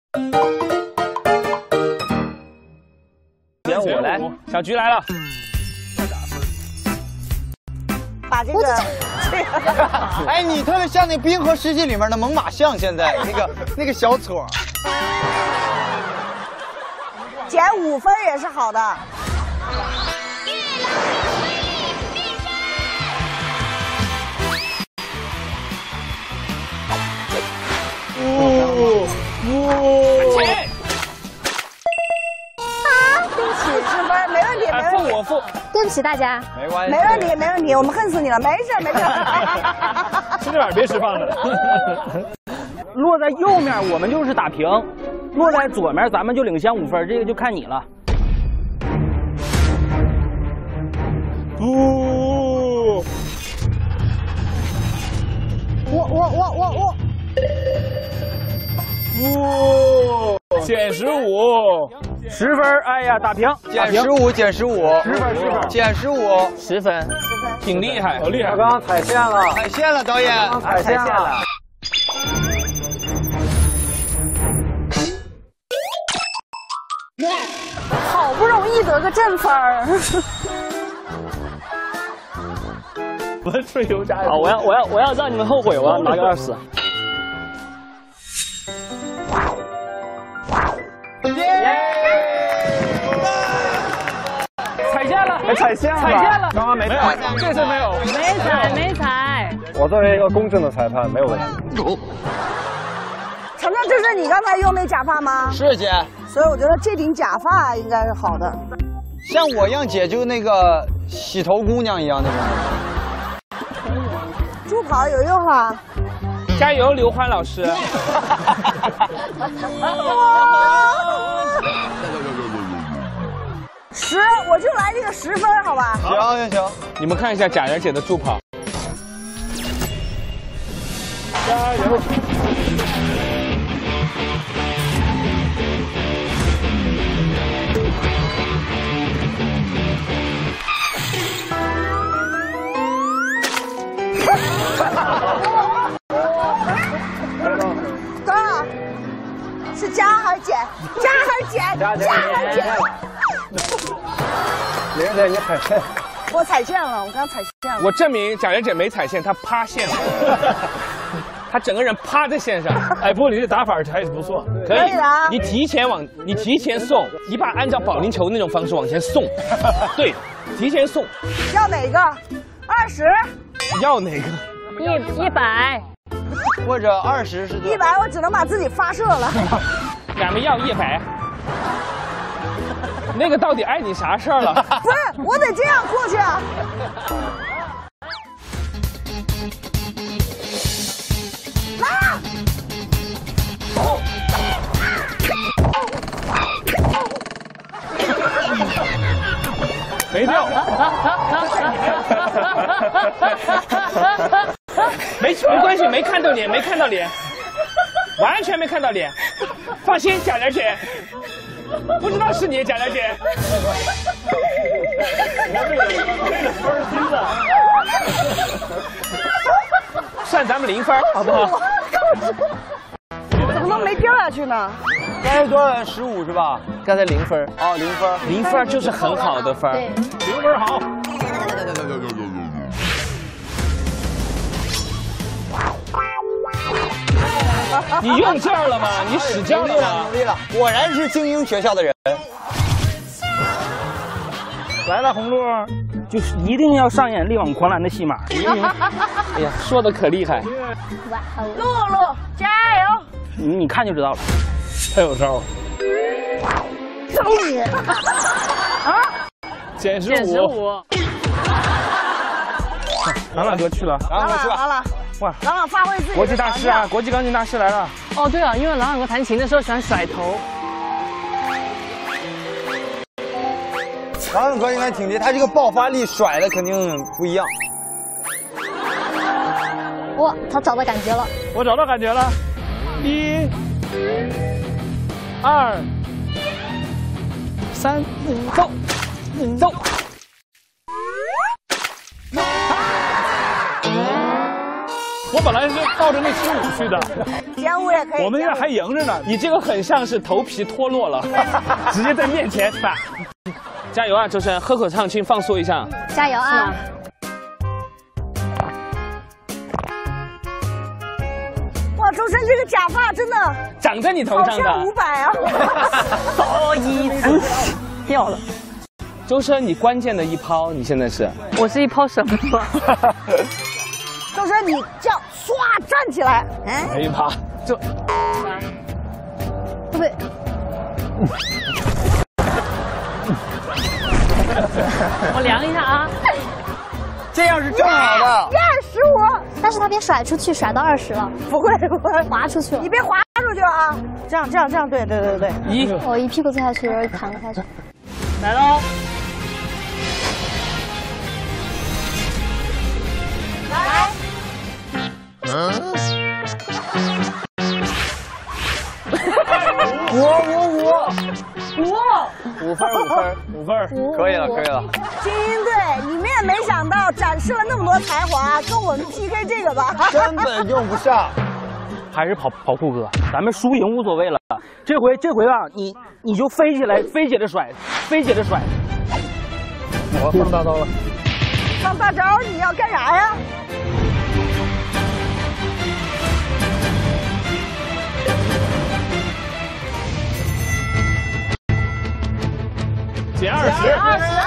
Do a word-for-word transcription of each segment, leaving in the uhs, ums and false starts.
减五来，小菊来了。 把这个， 哎，你特别像那《冰河世纪》里面的猛犸象，现在那个那个小撮。 减五分也是好的。 呜呜！ 啊，对不起，十分，没问题，没问题。 付我付。 对不起大家， 没关系， 没问题，没问题，我们恨死你了，没事没事。 吃这碗别吃饭了。落在右面我们就是打平，落在左面咱们就领先五分，这个就看你了。 呜！ 我我我我我。 呜！ 减十五，十分。哎呀，打平， 减十五，减十五， 十分，十分， 减十五， 十分，挺厉害，好厉害。 刚刚踩线了， 踩线了，导演， 踩线了。 好不容易得个正分儿。 温水油炸。好，我要我要我要让你们后悔，我要拿个二十。踩线了， 哎，踩线了， 踩线了， 刚刚没踩， 这次没有， 没踩没踩。 我作为一个公正的裁判，没有问题。 程程，这是你刚才用那假发吗？ 是姐， 所以我觉得这顶假发应该是好的。 像我一样姐就那个洗头姑娘一样那种。 助跑有用哈。 加油，刘欢老师。 十，我就来这个十分，好吧？ 行行行， 你们看一下贾媛姐的助跑。 加油！ 多少？是加还是减？加还是减？ 加加还是减？ 玲姐，你踩线。 我踩线了，我刚踩线了。 我证明贾媛姐没踩线，她趴线了。她整个人趴在线上。哎，不过你这打法还是不错，可以。 可以的啊你提前往，你提前送，你把按照保龄球那种方式往前送。对，提前送。 要哪个？二十？ 要哪个？ 一一百。 或者二十是多一百，我只能把自己发射了。 咱们要一百。那个到底碍你啥事儿了？ 不是，我得这样过去啊。来！ 没掉。没没关系，没看到脸，没看到脸，完全没看到脸。放心，贾媛姐。不知道是你，贾媛姐。算咱们零分，好不好？ 怎么能没掉下去呢？ 刚才多少？十五是吧？ 刚才零分。 哦，零分， 零分就是很好的分。 零分好。 你用劲儿了吗？你使劲了吗？ 努力了，果然是精英学校的人。 来了，红鹿，就是一定要上演力挽狂澜的戏码。哎呀，说的可厉害。 露露，加油！ 你你看就知道了，太有招了。 招你！啊！ 减十五。 减十五。 朗朗哥去了， 然后去吧。 好了， 哇， 朗朗发挥自己的国际大师啊，国际钢琴大师来了。 哦，对了，因为朗朗哥弹琴的时候喜欢甩头。 朗朗哥应该挺厉害，他这个爆发力甩的肯定不一样。 哇，他找到感觉了。 我找到感觉了，一、二、三，走，走。我我本来是抱着那十五去的。 减五也可以。 我们现在还赢着呢。 你这个很像是头皮脱落了，直接在面前把。加油啊，周深，喝口畅气，放松一下。 加油啊！ 哇，周深这个假发真的长在你头好上的。 像五百啊！ 早已掉了。周深，你关键的一抛，你现在是？ 我是一抛什么？ 周深，你这样唰站起来，哎， 一抛就。 对不对？我量一下啊， 这样是正好的。 二十五， 但是他别甩出去，甩到二十了， 不会不会滑出去了。 你别滑出去了啊！这样这样这样，对对对对。 一， 我一屁股坐下去，然后躺了下去。 来喽！ 来。 五五五五五分五分五分， 可以了可以了。 精英队，你们也没想到展示了那么多才华，跟我们 P K 这个吧？ 根本用不上。 还是跑跑酷哥，咱们输赢无所谓了。这回这回啊，你你就飞起来，飞起来甩，飞起来甩。 我放大招了。 放大招，你要干啥呀？ 减二十。 二十。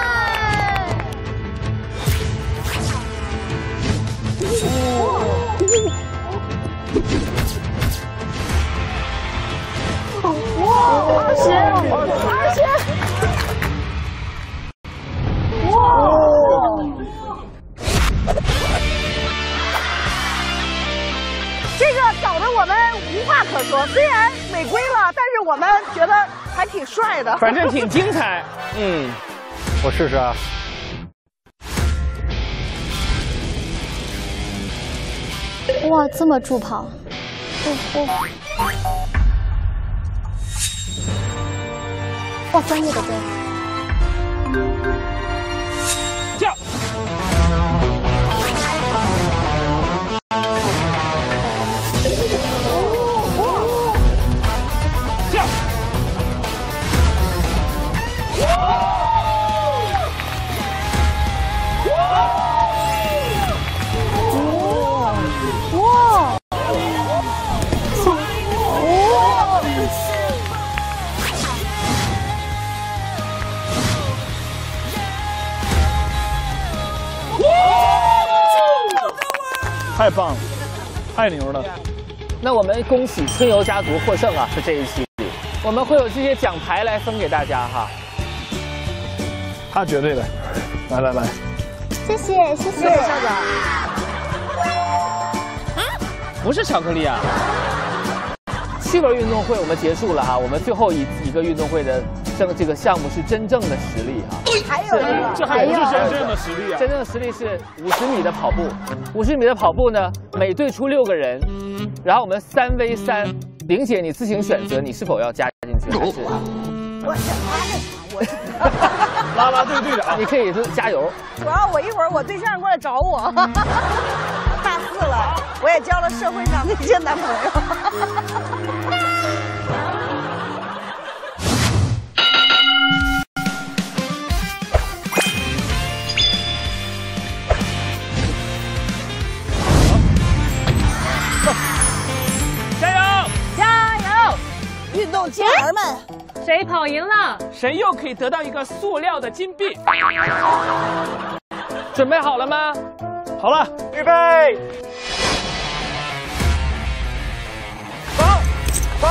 哇！二十，二十。哇！这个搞得我们无话可说。虽然违规了，但是我们觉得还挺帅的， 反正挺精彩。嗯， 我试试啊。 哇，这么助跑，哦哦，哇，专业的队。 跳。跳。 太棒了，太牛了！ 那我们恭喜春游家族获胜啊！是这一期，我们会有这些奖牌来分给大家哈。 他绝对的，来来来， 谢谢谢谢校长。 不是巧克力啊！七轮运动会我们结束了哈，我们最后一一个运动会的这这个项目是真正的实力哈。 还有一个， 这还不是真正的实力啊！ 真正的实力是五十米的跑步，五十米的跑步呢，每队出六个人，然后我们三 v 三，玲姐你自行选择你是否要加进去还是？ 我想拉干啥？我啦啦队队长， 你可以是加油。 主要我一会儿我对象过来找我，大四了，我也交了社会上的一些男朋友。运动健儿们， 谁跑赢了？ 谁又可以得到一个塑料的金币？准备好了吗？ 好了， 预备， 走，走。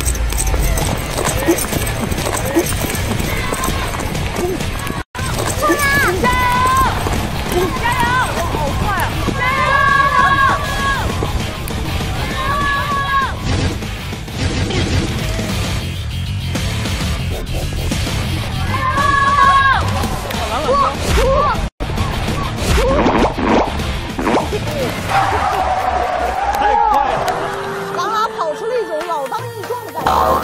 冲呀！加油！加油！我好快啊！加油！ 太快了！ 郎朗跑出了一种老当益壮的感觉。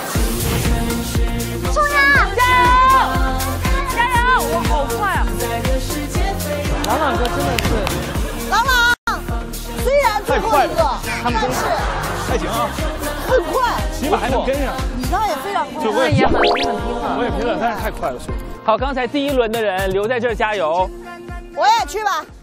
冲呀！加油！加油！我好快啊！ 郎朗哥真的是， 郎朗，虽然把还能跟上。 你刚刚也非常快， 就我也也很很拼了。 我也拼了，但是太快了，速度。 好，刚才第一轮的人留在这儿加油。 我也去吧。